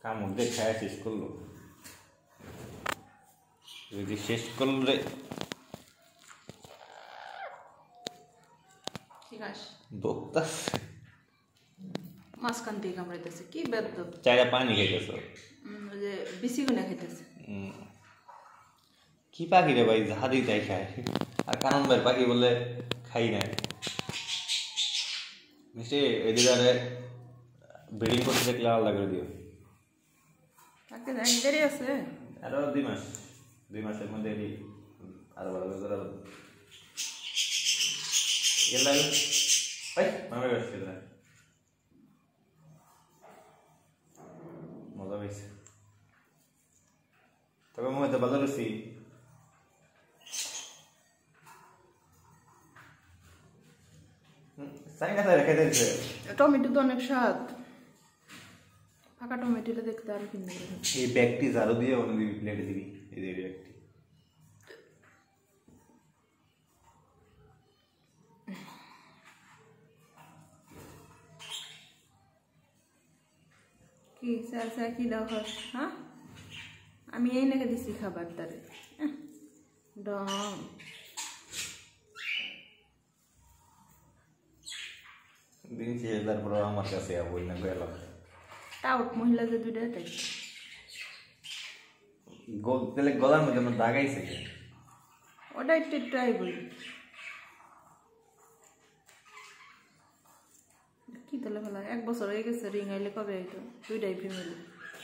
কামড় দিয়ে খায় শেষ করলো যদি শেষ করলে দোক্তাছে মাঝখান থেকে কামড়াইতেছে কি বেদ্য চাইরা পানি খাইতেছ ওই যে বিসি গুনে খাইতেছে কি পাখি রে ভাই যাহা দিই তাই খায় আর কারণ ভাই পাখি বলে খাই নাই মিষ্টি এদিকে ব্রিডিং করতে দেখলে আলাদা করে দিও তাকে দেরি আছে আরো 2 মাসের মধ্যে এটি আরো ভালো করে গেল ভাই মামা গেছে মজা পাইছে তবে মনে তো ভালো রয়েছি টমেটো তো অনেক স্বাদ ফাঁকা টমেটোটা দেখতে আরো কিনতে এই ব্যাগটি ঝাড়ু দিয়ে অন্য দিবি প্লেটে দিবি এই যে ব্যাগটি কি স্যার কি দাও হ্যাঁ আমি এই নাকি দিচ্ছি খাবার তারে ডং দিন শেষ তারপর আমার কাছে বই না গেল টাউট মহিলা যে দুইটা তাই তাহলে গলার মধ্যে আমার দাগাইছে ওটা একটু ট্রাই বলি কি তাহলে ভালো 1 বছর হয়ে গেছে রিং আইলে কবে আইতো দুইটাই ফ্যামিলি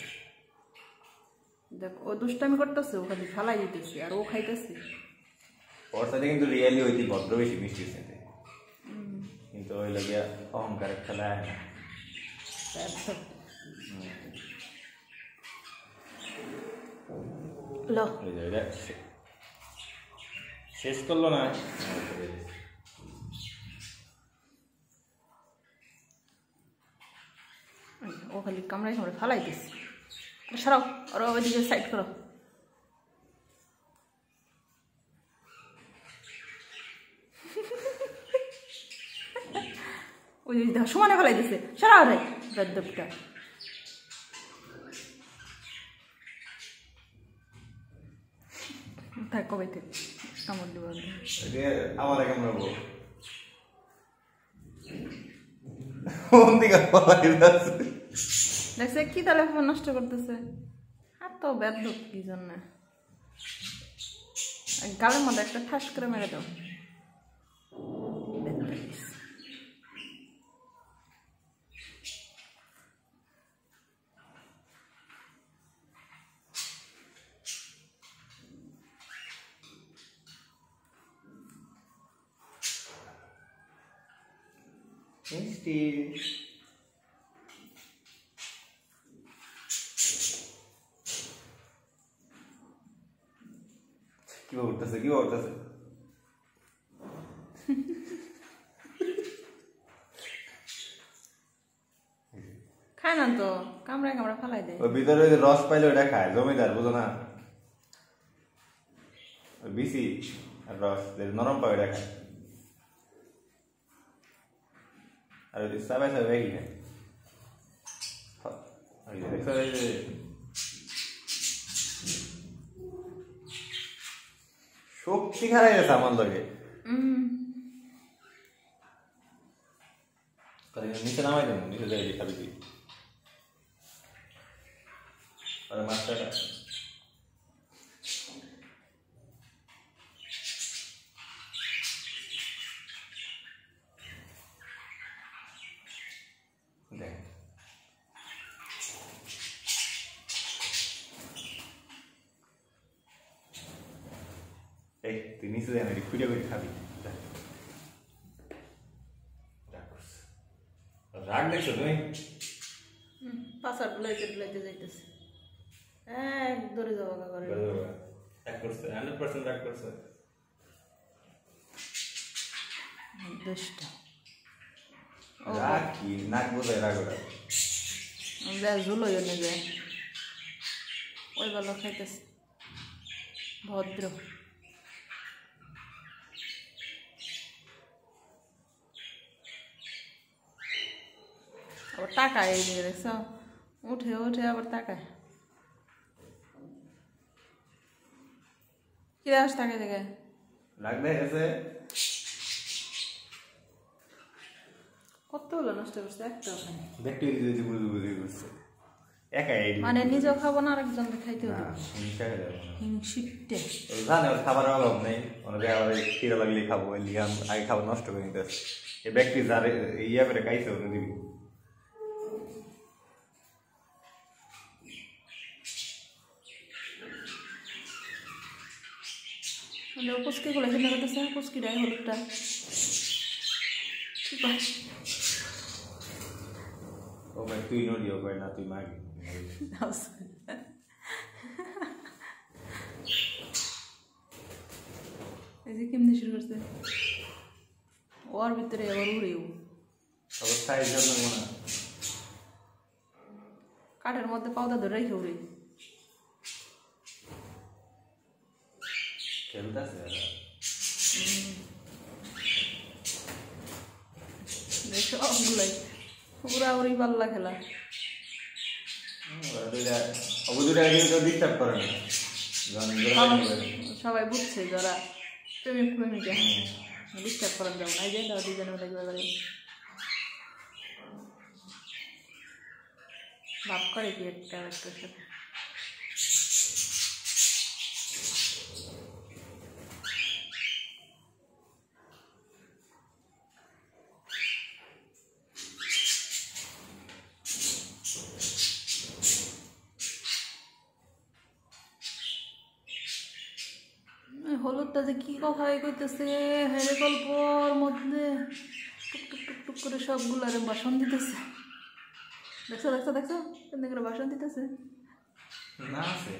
দেখ ও দুষ্টামি করতেছে ও খালি ফালাই দিতেছে আর ও খাইতেছে ওর সাথে কিন্তু রিয়েলি হইতে ভদ্র বেশি মিষ্টির সাথে কিন্তু ওই লাগে অহংকারের খেলা হয় না শেষ করলো না ও খালি কামড়াই কামড়ে ফালাই দিস সরাও আর ওইদিকে সাইড করো ওই সমানে ফেলাই দিছে সরাও রে বেদ্যপটা তাই কবে থেকে কামড় দিব আমার কামড়াবো দেখছে কি তাহলে নষ্ট করতেছে আর তো বেদ্য কি জন্য গালের মধ্যে একটা ঠাস করে মেরে দাও মিষ্টি কি উঠতেছে খায় না তো কামড়ায় ফালাই দেয় ওই ভিতরে রস পাইলে ওটা খায় জমিদার বুঝো না ওই বিসি আর রস নরম পায় ওটা খায় আর ওই সাবাই কি না শক্তি খারাই গেছে আমার লগে নিচে নামাই দেবো নিচে যাই খাবি তুই মাছটা দেখ এই তুই নিচে যাই না খুঁড়ে করে খাবি রাগ দেখছো তুমি পাশার বুলাইতে যাইতেছে দৌড়ে যাবো করে রাগ করছে 100% রাগ করছে দুষ্টা রাগ কি নাক বোঝায় রাগ ওরা ঝুলো এনে যায় ওই ভালো খাইতেছে ভদ্র টাকা এই দিকে দেখছো উঠে উঠে আবার তাকায় কি রাস তাকায় দেখে লাগবে গেছে কতগুলো নষ্ট করছে একটাও খায় দেখতে যদি বুঝি বুঝি করছে একাই মানে নিজেও খাবো না আরেকজনকে খাইতে হবে হিংসা হয়ে যাবে হিংসিটে জানে ওর খাবার অভাব নেই ওনাকে আবার খিদা লাগলে খাবো লিগে আগে খাবার নষ্ট করে নিতে এই ব্যক্তি যার ইয়া করে খাইছে ওনে দিবি পুচকি গুলো হিন্দা করতেছে পুচকিটাই হলুদটা ও ভাই তুই নড়িও ভাই না তুই মাগি এই যে কেমনি শুরু করছে ওর ভিতরে আবার উড়েও অবস্থায় জন্য মনে কাঠের মধ্যে পাউদা ধরে রেখে উড়ে খেলতেছে সবগুলাই পুরা উড়ি পাল্লা খেলা ডিস্টার্ব করে না সবাই বুঝছে যারা প্রেমিক প্রেমিকা ডিস্টার্ব করেন যাবো না এই যে দুজনে মিলে ভাব করে কি একটা একটার সাথে হলুদটা যে কি কথা কইতেছে হেরে গল্পর মধ্যে টুক টুক টুক টুক করে সবগুলারে বাসন দিতেছে দেখছো দেখছো দেখছো কেমনি করে বাসন দিতেছে না আছে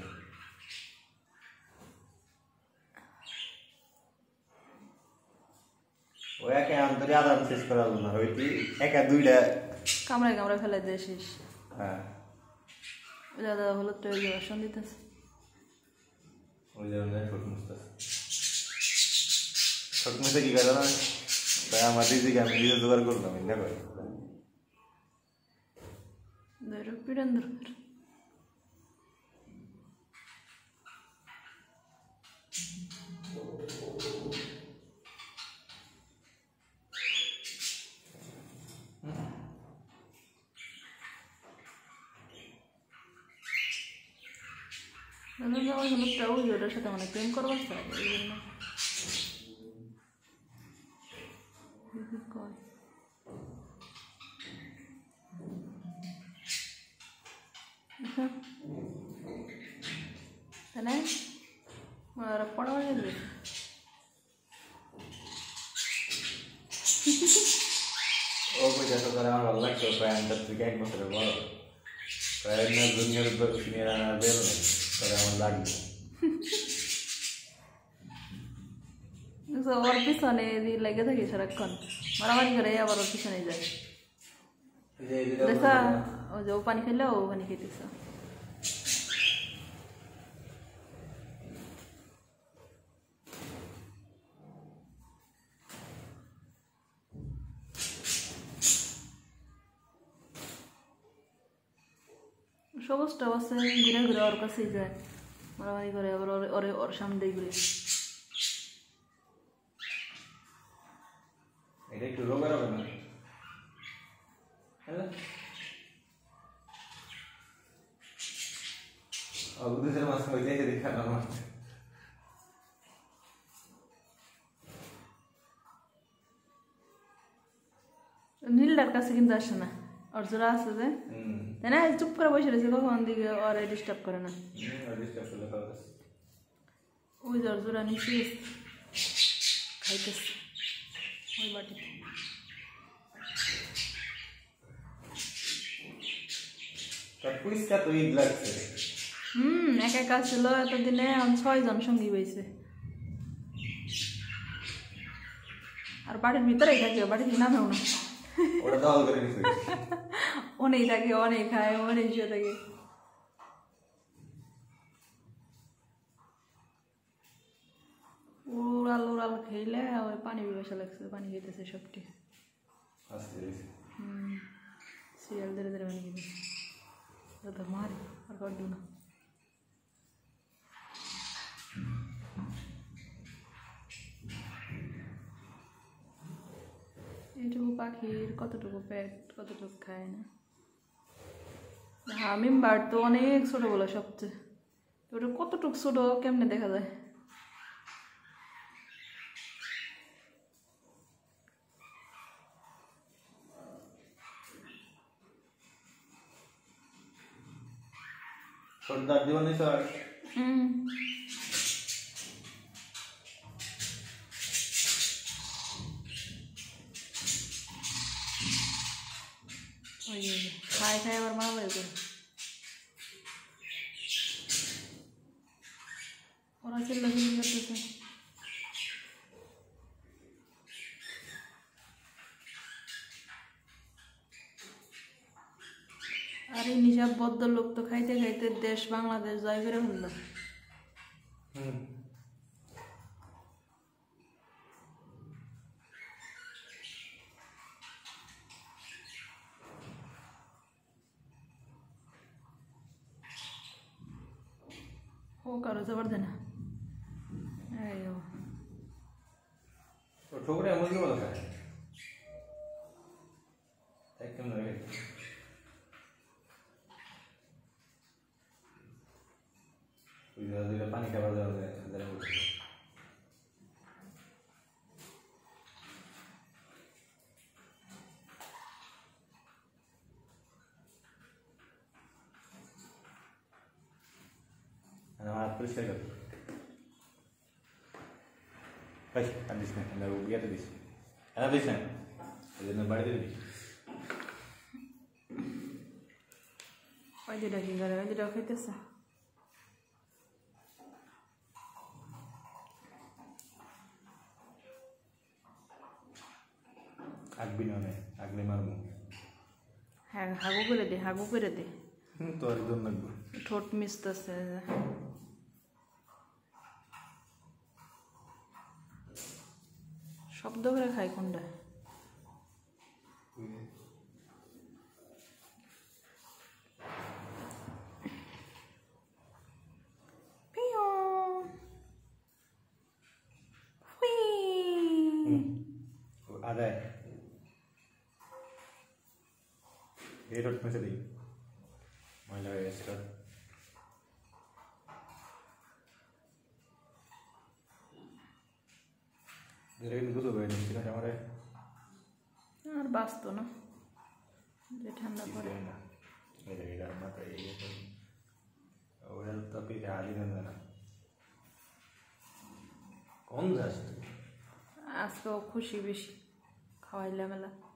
ও একে আন্তরে আদান শেষ করা হলো না হইতি একা দুইটা কামড়ায় কামড়ায় ফেলাই দিয়ে শেষ হ্যাঁ ওই দাদা হলুদটা ওই বাসন দিতেছে ওই জন্য ছোট মুস্তাছে ছোট মুস্তা কি করে না তাই আমার দিদিকে আমি নিজে জোগাড় করলাম এটা করে পিড়ান দরকার হলুদটা ওই ওটার সাথে মানে প্রেম করবার চাই এই জন্য তাহলে ওরা পড়া হয়ে যাবে ও কইটা তো করে আমার ভালো লাগছে প্রায় আমি তার থেকে 1 বছরের বড় প্রায় না জুনিয়র সিনিয়র আনার বের নেই তবে আমার লাগবে ওর পিছনে লেগে থাকি সারাক্ষণ মারামারি করে আবার ওর পিছনে যায় দেখা ও যে ও পানি খেলে ও পানি খেতেছে সবুজটা আছে ঘুরে ঘুরে ওর কাছেই যায় মারামারি করে আবার ওর সামনে ঘুরে এটা একটু রোগের হবে না হ্যালো দুধের মাছ হয়ে যায় দেখা আমার নীলটার কাছে কিন্তু আসে না ওর জোড়া আছে যে তাই না চুপ করে বসে রয়েছে কখন দিকে ওরা ডিস্টার্ব করে না ওই যে ওর জোড়া নিচে খাইতেছে ওই বাটিতে একা একা ছিল এতদিনে 6 জন সঙ্গী হয়েছে আর বাড়ির ভিতরেই থাকে বাড়ি থেকে নামেও না অনেক থাকে অনেক খায় অনেক শুয়ে থাকে উড়াল উড়াল খেলে ওই পানি বিবাসা লাগছে পানি খেতেছে সবটি সিরিয়াল ধরে ধরে পানি খেতেছে তো মারি আর করবো না। এইটুকু পাখির কতটুকু পেট, কতটুকু খায় না। হামিম বার্ড তো অনেক ছোট বলে সবচেয়ে, ওটা কতটুকু ছোট কেমনে দেখা যায়। সর্দার জীবনী স্যার খায় খায় আবার মারামারি করে। ওরা চিল্লাচিল্লি করতেছে। আর এই নিশাব বদ্ধ লোক তো খাইতে খাইতে দেশ বাংলাদেশ জয় করে হলো। ও কারো জবর দেনা ঠোকরে মুরগি বলা খায় একদম লাগে। পানি খাবার দেওয়া যায় আমার পরিষ্কার কর ভাই আর দিস না বিয়াতে দিস এনা দিস না এই জন্য বাড়িতে দিস। ওই দুটা কি করে, ওই দুটা খাইতেছে। আগবি না আগলে মারবো। হ্যাঁ হাগু করে দে, হাগু করে দে। তোর জন্য ঠোঁট মিশতেছে। শব্দ করে খাই কোনটা? আদায় এই ঠোঁট মেসে দিই ময়লা হয়ে গেছে ঠোঁট। আর বাঁচতো না যে ঠান্ডা পড়ে না ওরা তো পিঠে আলি না কম যাস আজকেও খুশি বেশি খাওয়াইলাম মেলা।